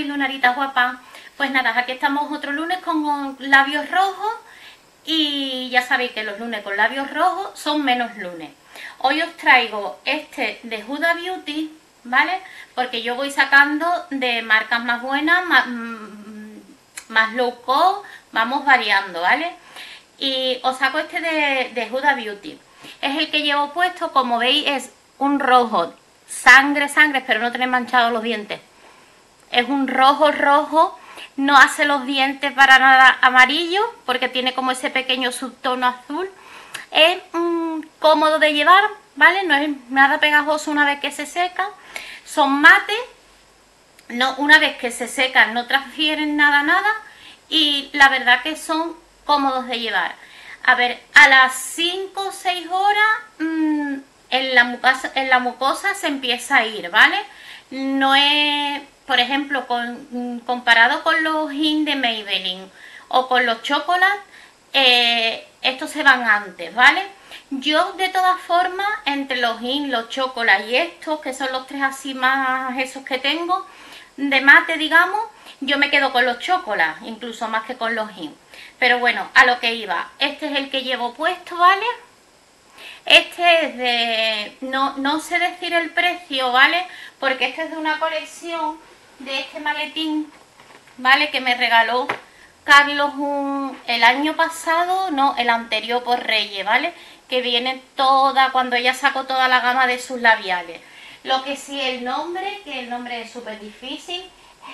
mis lunaritas guapas. Pues nada, aquí estamos otro lunes con labios rojos. Y ya sabéis que los lunes con labios rojos son menos lunes. Hoy os traigo este de Huda Beauty, ¿vale? Porque yo voy sacando de marcas más buenas, más low cost, vamos variando, ¿vale? Y os saco este de Huda Beauty. Es el que llevo puesto, como veis es un rojo, sangre, espero no tener manchados los dientes. Es un rojo, no hace los dientes para nada amarillos, porque tiene como ese pequeño subtono azul. Es cómodo de llevar, ¿vale? No es nada pegajoso una vez que se seca. Son mates, no, una vez que se secan no transfieren nada. Y la verdad que son cómodos de llevar. A ver, a las 5 o 6 horas en la mucosa se empieza a ir, ¿vale? No es, por ejemplo, comparado con los Hint de Maybelline o con los Chocolate, estos se van antes, ¿vale? Yo de todas formas, entre los Hint, los Chocolate y estos, que son los tres así más esos que tengo, de mate digamos, yo me quedo con los Chocolate, incluso más que con los Hint. Pero bueno, a lo que iba, este es el que llevo puesto, ¿vale? Este es de... no sé decir el precio, ¿vale? Porque este es de una colección de este maletín, ¿vale? Que me regaló Carlos el año pasado, no, el anterior por Reyes, ¿vale? Que viene toda, cuando ella sacó toda la gama de sus labiales. Lo que sí el nombre, que el nombre es súper difícil,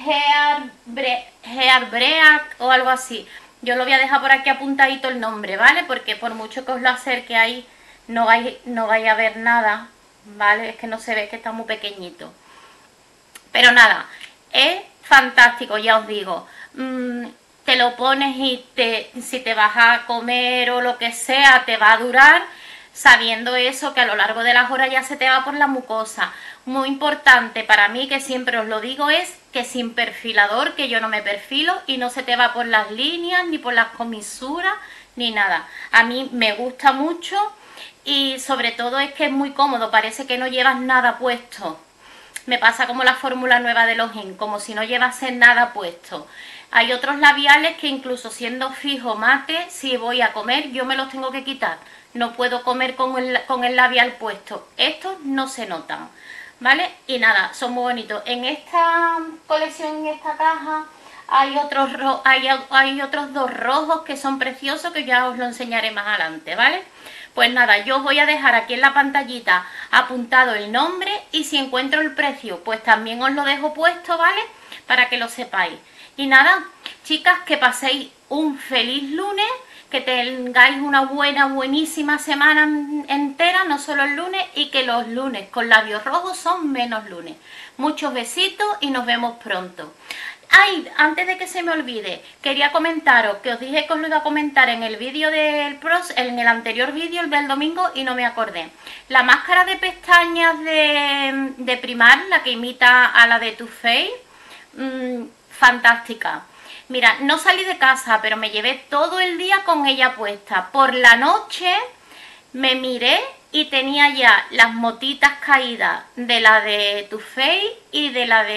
Heartbreak o algo así. Yo lo voy a dejar por aquí apuntadito el nombre, ¿vale? Porque por mucho que os lo acerque ahí, no vais a ver nada, ¿vale? Es que no se ve, que está muy pequeñito. Pero nada, es fantástico, ya os digo. Te lo pones y si te vas a comer o lo que sea, te va a durar, sabiendo eso, que a lo largo de las horas ya se te va por la mucosa. Muy importante para mí, que siempre os lo digo, es que sin perfilador, que yo no me perfilo y no se te va por las líneas, ni por las comisuras, ni nada. A mí me gusta mucho y sobre todo es que es muy cómodo, parece que no llevas nada puesto. Me pasa como la fórmula nueva de los Hint, como si no llevase nada puesto. Hay otros labiales que incluso siendo fijo mate, si voy a comer, yo me los tengo que quitar. No puedo comer con el labial puesto. Estos no se notan, ¿vale? Y nada, son muy bonitos. En esta colección, en esta caja, hay otros dos rojos que son preciosos, que ya os lo enseñaré más adelante, ¿vale? Pues nada, yo os voy a dejar aquí en la pantallita apuntado el nombre y si encuentro el precio, pues también os lo dejo puesto, ¿vale? Para que lo sepáis. Y nada, chicas, que paséis un feliz lunes, que tengáis una buenísima semana entera, no solo el lunes, y que los lunes con labios rojos son menos lunes. Muchos besitos y nos vemos pronto. Ay, antes de que se me olvide, quería comentaros, que os dije que os lo iba a comentar en el vídeo en el anterior vídeo, el del domingo, y no me acordé. La máscara de pestañas de Primark, la que imita a la de Too Faced, fantástica. Mira, no salí de casa, pero me llevé todo el día con ella puesta. Por la noche me miré y tenía ya las motitas caídas de la de Too Faced y de la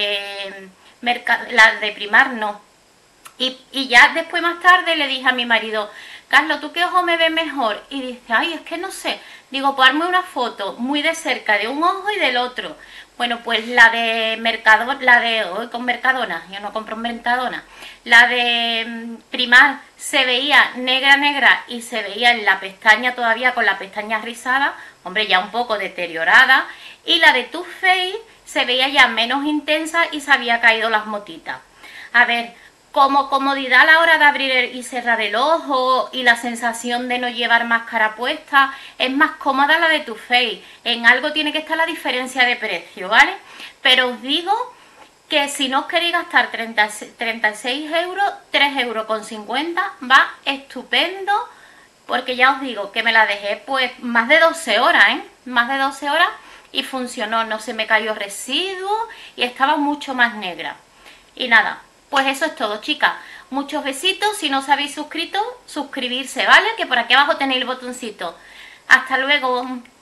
de Primark no. Y ya después más tarde le dije a mi marido, Carlos, ¿tú qué ojo me ves mejor? Y dice, ay, es que no sé. Digo, pues hazme una foto muy de cerca de un ojo y del otro. Bueno, pues la de Mercadona, con Mercadona, yo no compro en Mercadona. La de Primark se veía negra y se veía en la pestaña todavía con la pestaña rizada, hombre, ya un poco deteriorada. Y la de Too Faced se veía ya menos intensa y se había caído las motitas. A ver, como comodidad a la hora de abrir y cerrar el ojo y la sensación de no llevar máscara puesta, es más cómoda la de Too Faced. En algo tiene que estar la diferencia de precio, ¿vale? Pero os digo que si no os queréis gastar 36 euros, 3,50 € va estupendo, porque ya os digo que me la dejé pues más de 12 horas, ¿eh? Más de 12 horas y funcionó, no se me cayó residuo y estaba mucho más negra. Y nada, pues eso es todo, chicas. Muchos besitos. Si no os habéis suscrito, suscribirse, ¿vale? Que por aquí abajo tenéis el botoncito. Hasta luego.